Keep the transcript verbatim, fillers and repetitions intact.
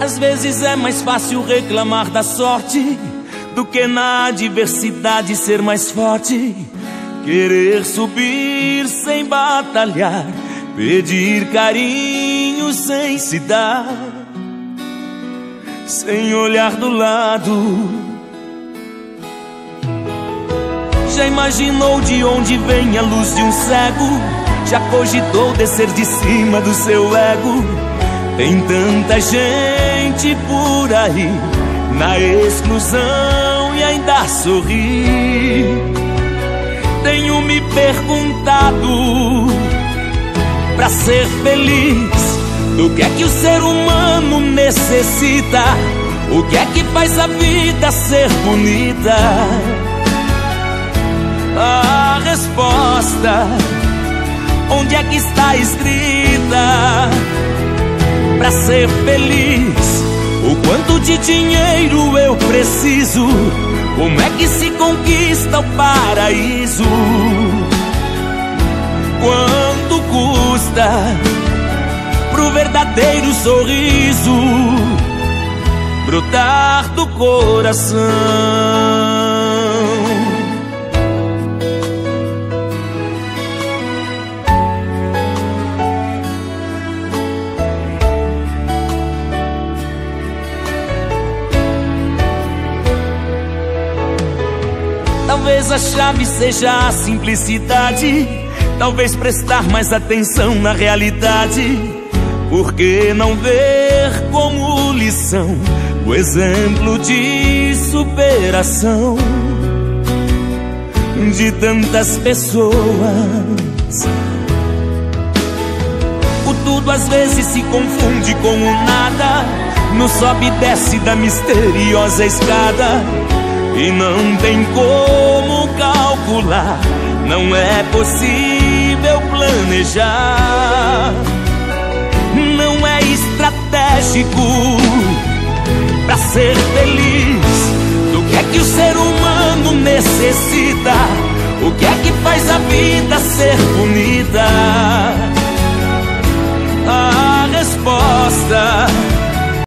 Às vezes é mais fácil reclamar da sorte do que na adversidade ser mais forte. Querer subir sem batalhar, pedir carinho sem se dar, sem olhar do lado. Já imaginou de onde vem a luz de um cego? Já cogitou descer de cima do seu ego? Tem tanta gente por aí na exclusão e ainda sorri. Tenho me perguntado, pra ser feliz, do que é que o ser humano necessita? O que é que faz a vida ser bonita? A resposta, onde é que está escrita? Pra ser feliz, o quanto de dinheiro eu preciso? Como é que se conquista o paraíso? Quanto custa pro verdadeiro sorriso brotar do coração? Talvez a chave seja a simplicidade, talvez prestar mais atenção na realidade. Por que não ver como lição o exemplo de superação de tantas pessoas? O tudo às vezes se confunde com o nada, no sobe e desce da misteriosa escada. E não tem como calcular, não é possível planejar. Não é estratégico pra ser feliz. Do que é que o ser humano necessita? O que é que faz a vida ser bonita? A resposta,